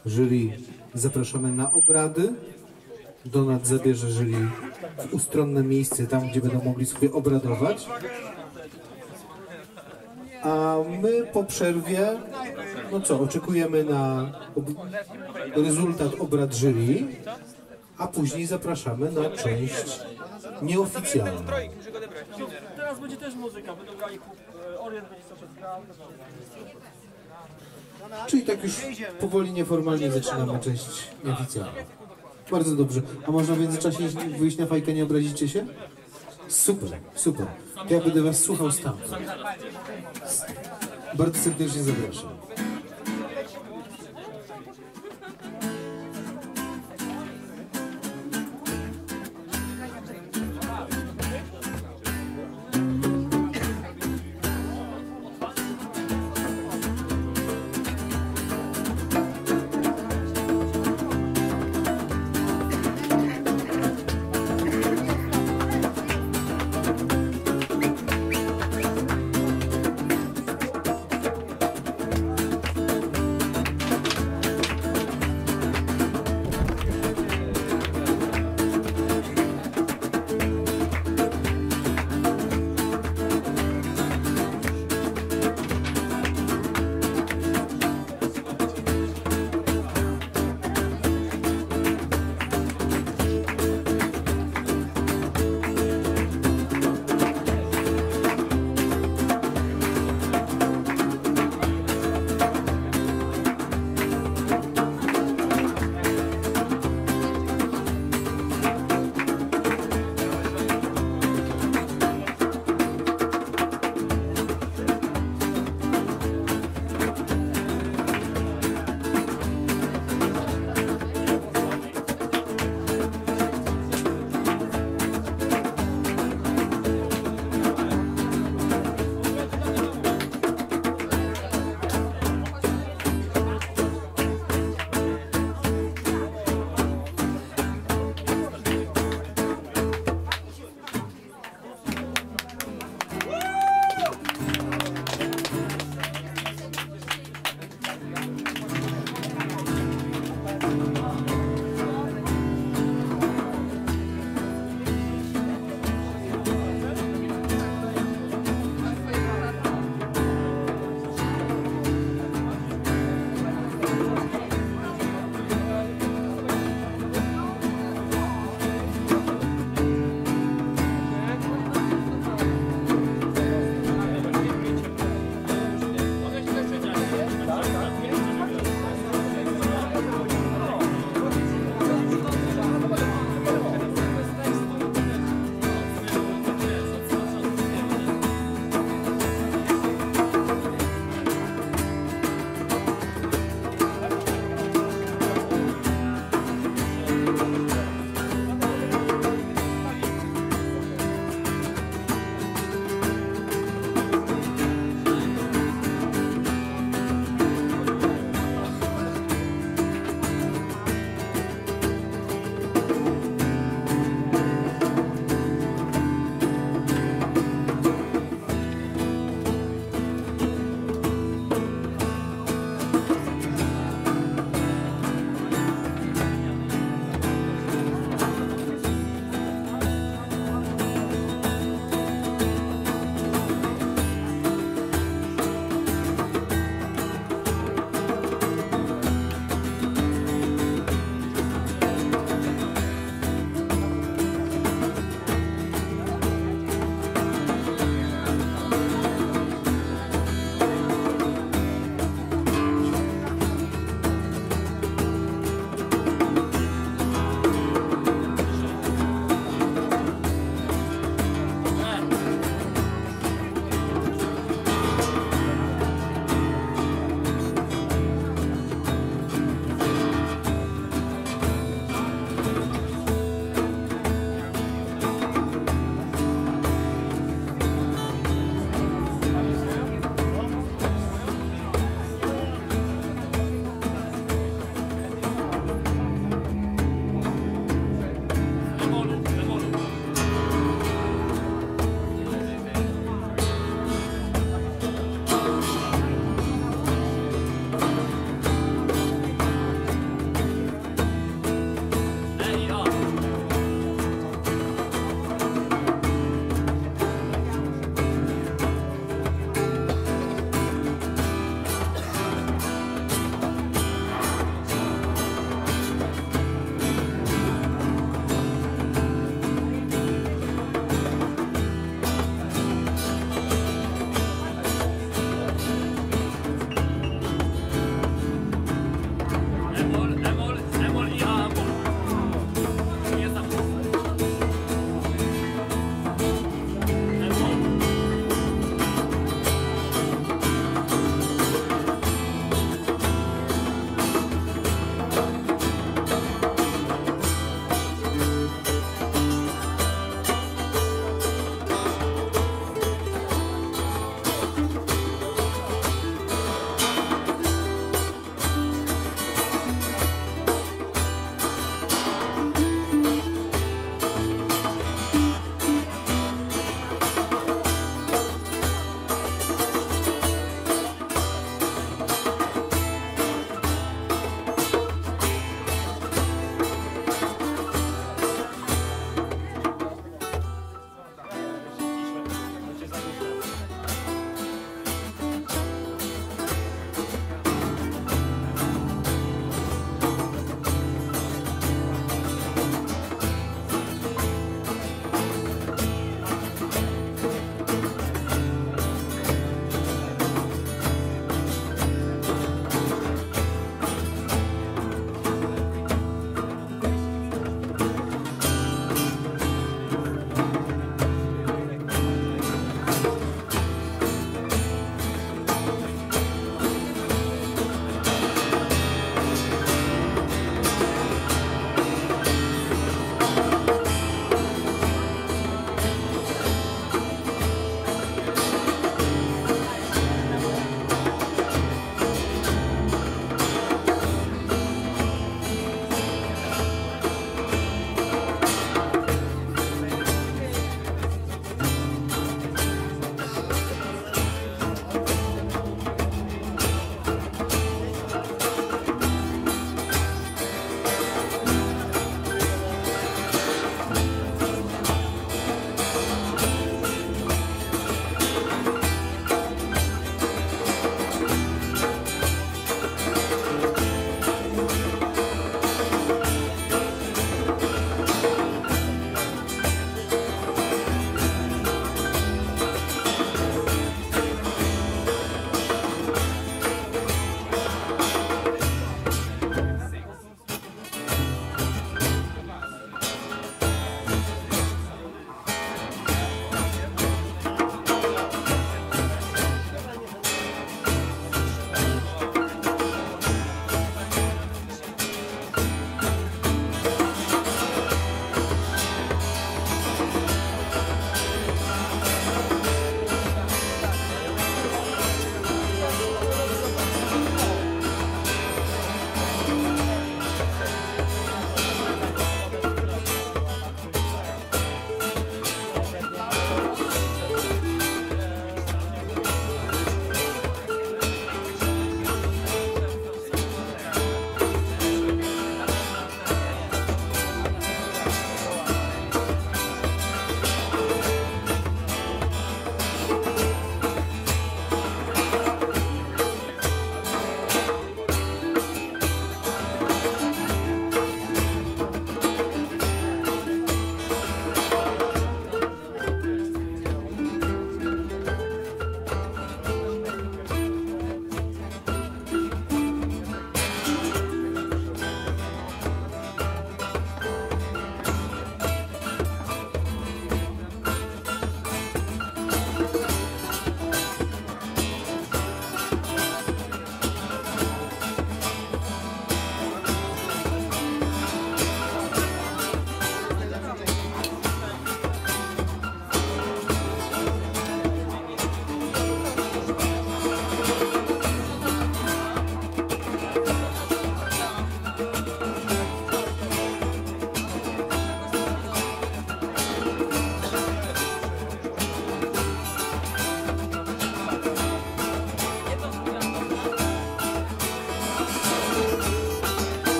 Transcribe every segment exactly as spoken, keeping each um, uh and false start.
jury zapraszamy na obrady. Donat zabierze jury w ustronne miejsce, tam gdzie będą mogli sobie obradować. A my po przerwie, no co, oczekujemy na ob rezultat obrad jury, a później zapraszamy na część nieoficjalną. Teraz będzie też muzyka, będą grali Orient, będzie sobie grał. Czyli tak już powoli, nieformalnie zaczynamy część nieoficjalną. Bardzo dobrze. A można w międzyczasie wyjść na fajkę, nie obrazicie się? Super, super. To ja będę was słuchał stamtąd. Bardzo serdecznie zapraszam.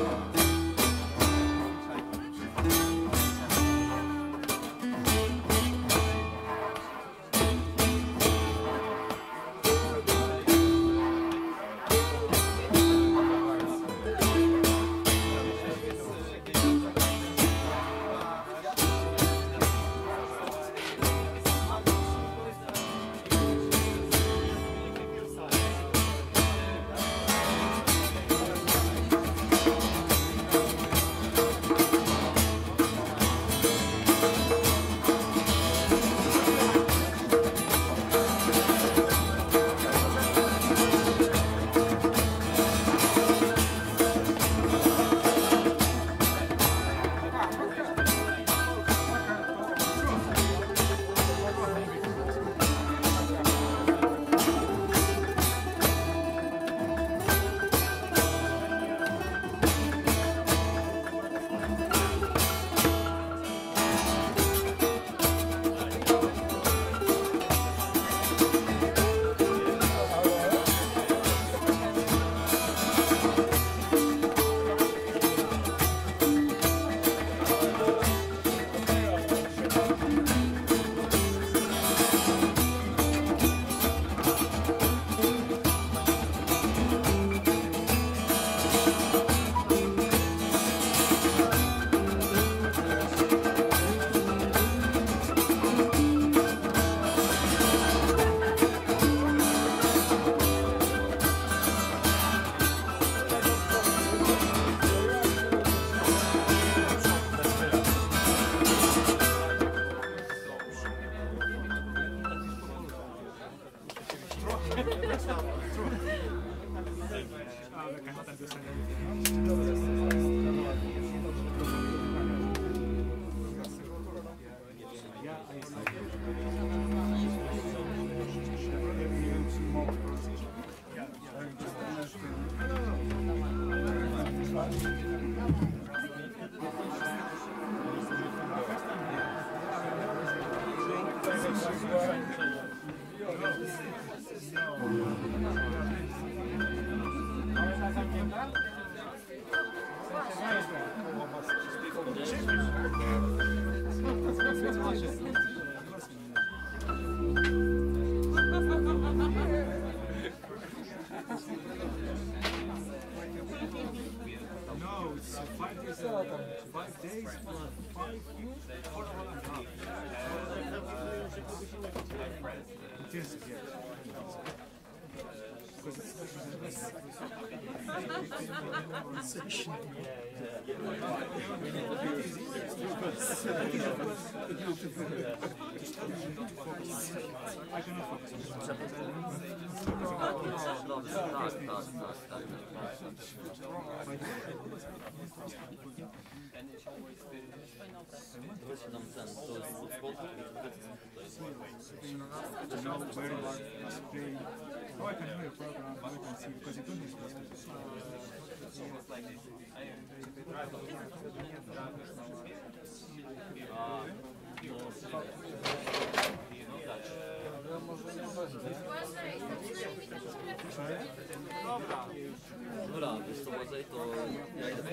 Dobra, wiesz co, Łażej, to ja idę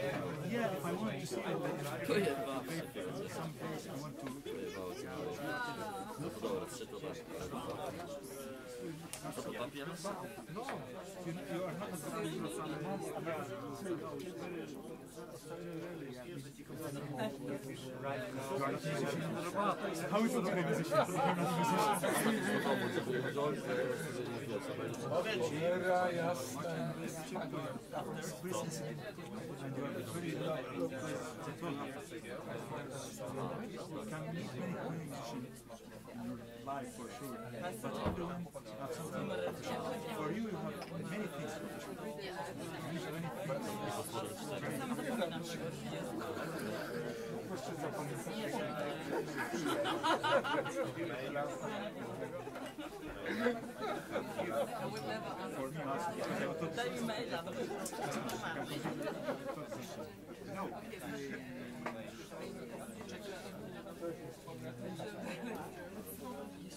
to jedwa. No to dobra, trzy to dasz. Co to papier? Life for sure, but everyone have something for you. You have many things for sure.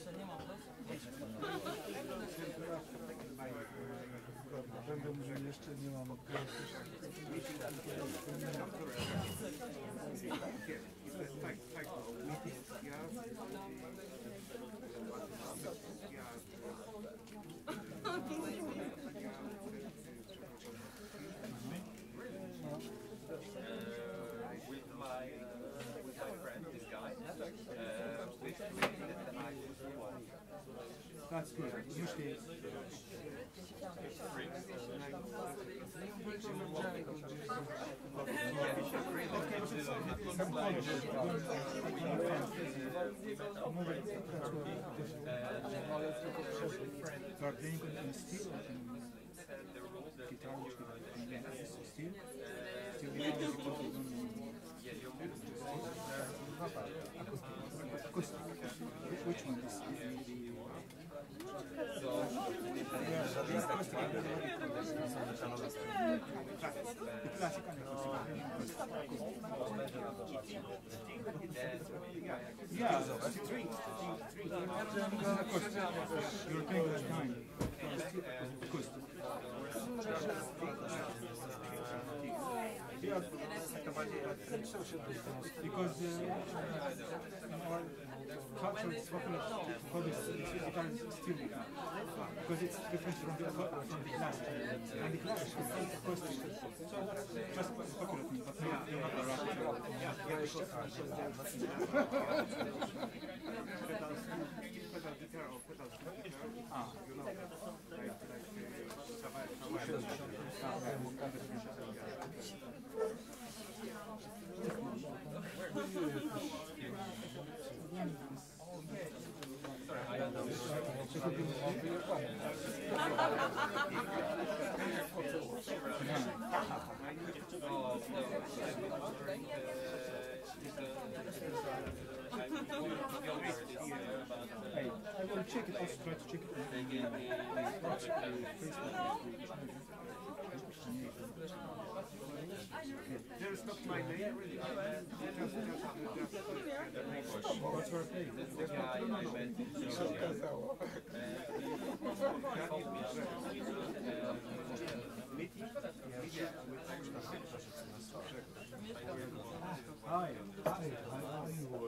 Będę mówił jeszcze with my uh, with my friend, this guy, uh, which created the iPhone one. That's good. Usually, you are playing on steel or on guitar, which is steel. Steel guitar, acoustic. Which one is the the classic and yeah, three. Of course, you're playing that time. Acoustic. Yeah, because uh, in our culture it's popular to call this guitar steel guitar because it's different from the, from the classic. And the classic is acoustic. So just a popular thing, but not, you're not a rock. Ah, you know. Hey, I will check it. Also try to check it on there is not my name really. What's your name? This guy I met in Georgia, and he told me Hi, hi, how are you?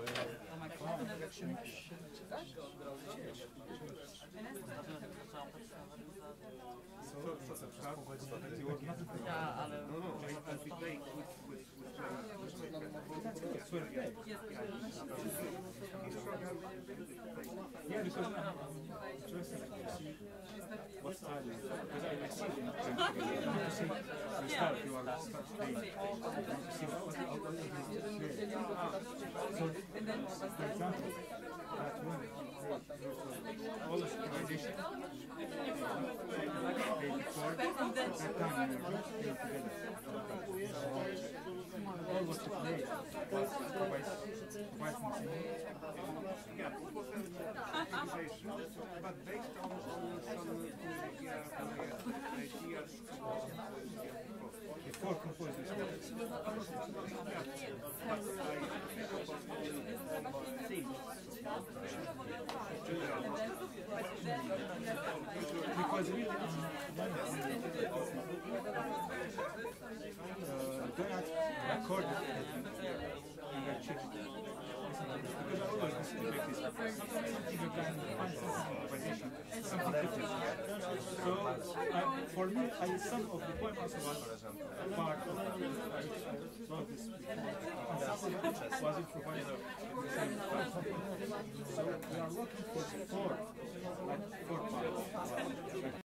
Yeah, because I'm interested to see what style is because I see them. I want to see the style you are start playing. I want to see what the output is. So, for example, that one, all the synchronization, they record that time they are together. All what you play was provides provides Yeah, but based on, on some ideas before composers. Because really, um, uh, do not record it and then check it. Because I always listen to like this. Something you can find something improvisation, something different. So I, for me, I, some of the poem also was part of I wrote this before. Was improvised at the same time. So we are looking for four, like four parts.